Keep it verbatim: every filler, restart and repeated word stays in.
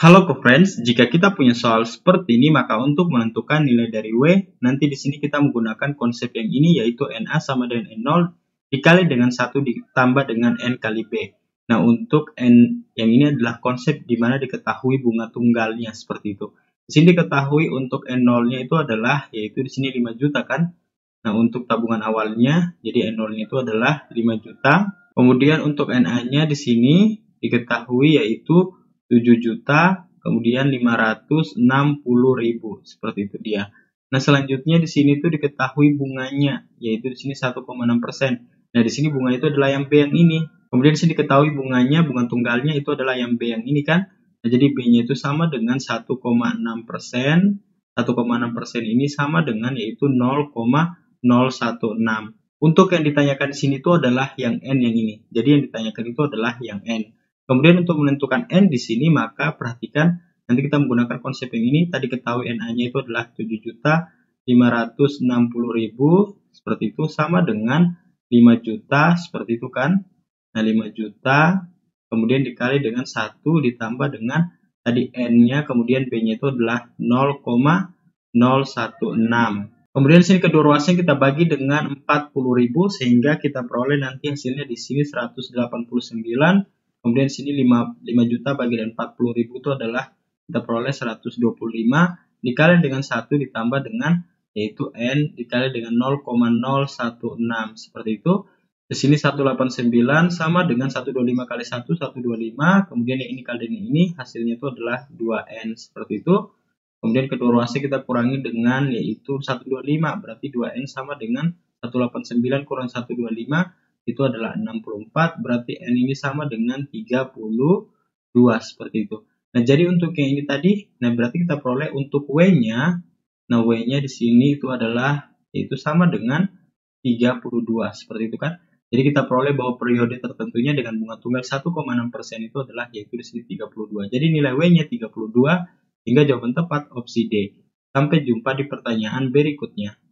Halo co-friends, jika kita punya soal seperti ini, maka untuk menentukan nilai dari W, nanti di sini kita menggunakan konsep yang ini, yaitu N A sama dengan N nol dikali dengan satu ditambah dengan N kali B. Nah, untuk N yang ini adalah konsep di mana diketahui bunga tunggalnya, seperti itu. Di sini diketahui untuk N nol-nya itu adalah, yaitu di sini lima juta kan. Nah, untuk tabungan awalnya, jadi N nol-nya itu adalah lima juta. Kemudian untuk N A-nya di sini diketahui yaitu tujuh juta, kemudian lima ratus enam puluh ribu, seperti itu dia. Nah, selanjutnya di sini tuh diketahui bunganya, yaitu di sini satu koma enam persen. Nah, di sini bunga itu adalah yang B yang ini. Kemudian di sini diketahui bunganya, bunga tunggalnya itu adalah yang B yang ini kan. Nah, jadi B-nya itu sama dengan satu koma enam persen. satu koma enam persen ini sama dengan yaitu nol koma nol satu enam. Untuk yang ditanyakan di sini itu adalah yang N yang ini. Jadi yang ditanyakan itu adalah yang N. Kemudian untuk menentukan N di sini, maka perhatikan nanti kita menggunakan konsep yang ini. Tadi ketahui N A-nya itu adalah tujuh juta lima ratus enam puluh ribu, seperti itu, sama dengan lima juta, seperti itu kan. Nah, lima juta, kemudian dikali dengan satu ditambah dengan tadi N-nya, kemudian B-nya itu adalah nol koma nol satu enam. Kemudian di sini kedua ruasnya kita bagi dengan empat puluh ribu, sehingga kita peroleh nanti hasilnya di sini seratus delapan puluh sembilan. Kemudian sini lima, lima juta bagi dengan empat puluh ribu itu adalah kita peroleh seratus dua puluh lima dikali dengan satu ditambah dengan yaitu N dikali dengan nol koma nol satu enam, seperti itu. Di sini seratus delapan puluh sembilan sama dengan seratus dua puluh lima kali satu, seratus dua puluh lima, kemudian yang ini kali dengan ini hasilnya itu adalah dua N, seperti itu. Kemudian kedua ruasnya kita kurangi dengan yaitu seratus dua puluh lima, berarti dua N sama dengan seratus delapan puluh sembilan kurang seratus dua puluh lima itu adalah enam puluh empat, berarti N ini sama dengan tiga puluh dua, seperti itu. Nah, jadi untuk yang ini tadi, nah berarti kita peroleh untuk W-nya, nah W-nya di sini itu adalah, yaitu sama dengan tiga puluh dua, seperti itu kan. Jadi kita peroleh bahwa periode tertentunya dengan bunga tunggal satu koma enam persen itu adalah, yaitu di sini tiga puluh dua. Jadi nilai W-nya tiga puluh dua, hingga jawaban tepat opsi D. Sampai jumpa di pertanyaan berikutnya.